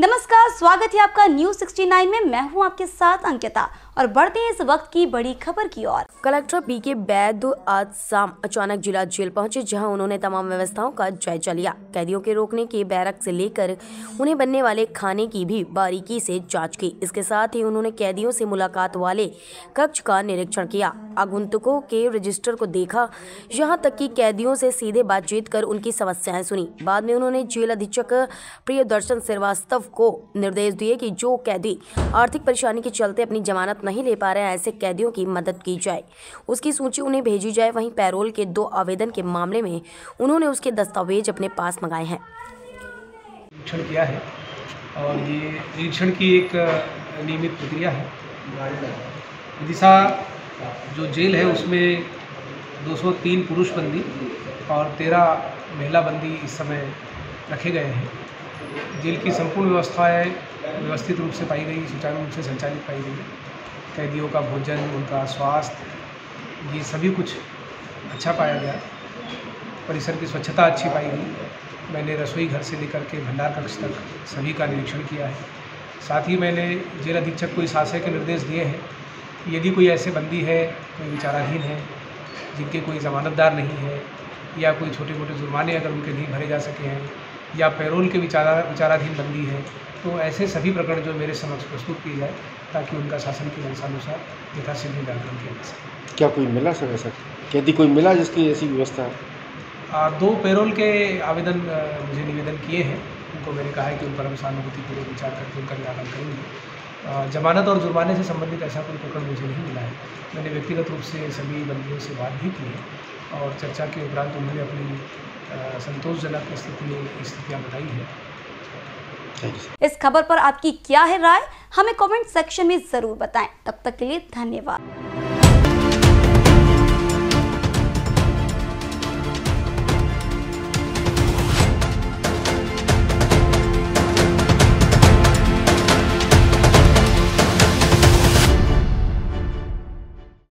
नमस्कार, स्वागत है आपका न्यूज 69 में। मैं हूं आपके साथ अंकिता और बढ़ते हैं इस वक्त की बड़ी खबर की ओर। कलेक्टर बीके बैद आज शाम अचानक जिला जेल पहुंचे, जहां उन्होंने तमाम व्यवस्थाओं का जायजा लिया। कैदियों के रोकने के बैरक से लेकर उन्हें बनने वाले खाने की भी बारीकी से जांच की। इसके साथ ही उन्होंने कैदियों से मुलाकात वाले कक्ष का निरीक्षण किया, आगंतुकों के रजिस्टर को देखा, यहाँ तक कि कैदियों से सीधे बातचीत कर उनकी समस्याएं सुनी। बाद में उन्होंने जेल अधीक्षक प्रियदर्शन श्रीवास्तव को निर्देश दिए कि जो कैदी आर्थिक परेशानी के चलते अपनी जमानत नहीं ले पा रहे हैं, ऐसे कैदियों की मदद की जाए, उसकी सूची उन्हें भेजी जाए। वहीं पैरोल के 2 आवेदन के मामले में उन्होंने उसके दस्तावेज अपने पास मंगाए हैं। निरीक्षण किया है और ये निरीक्षण की एक नियमित प्रक्रिया है। विदिशा जो जेल है उसमें 203 पुरुष बंदी और 13 महिला बंदी इस समय रखे गए हैं। जेल की संपूर्ण व्यवस्थाएं व्यवस्थित रूप से पाई गई, सुचारू रूप से संचालित पाई गई। कैदियों का भोजन, उनका स्वास्थ्य, ये सभी कुछ अच्छा पाया गया। परिसर की स्वच्छता अच्छी पाई गई। मैंने रसोई घर से लेकर के भंडार कक्ष तक सभी का निरीक्षण किया है। साथ ही मैंने जेल अधीक्षक को इस आशय के निर्देश दिए हैं कि यदि कोई ऐसे बंदी है, कोई विचाराधीन है, जिनके कोई जमानतदार नहीं है या कोई छोटे मोटे जुर्माने अगर उनके नहीं भरे जा सके हैं या पैरोल के विचाराधीन बंदी है, तो ऐसे सभी प्रकरण जो मेरे समक्ष प्रस्तुत किए जाए ताकि उनका शासन के वंशानुसार यथाशीघ्र निराकरण किया जा सके। क्या कोई मिला सर ऐसा? यदि कोई मिला जिसकी ऐसी व्यवस्था है? 2 पैरोल के आवेदन मुझे निवेदन किए हैं। उनको मैंने कहा है कि उन पर हम सहानुभूतिपूर्वक विचार करके उनका निराकरण करेंगे। जमानत और जुर्माने से संबंधित ऐसा कोई प्रकरण मुझे नहीं मिला है। मैंने व्यक्तिगत रूप से सभी बंदियों से बात भी की है और चर्चा के उपरांत उन्होंने अपनी संतोषजनक स्थितियाँ बताई है। इस खबर पर आपकी क्या है राय, हमें कमेंट सेक्शन में जरूर बताएं। तब तक के लिए धन्यवाद।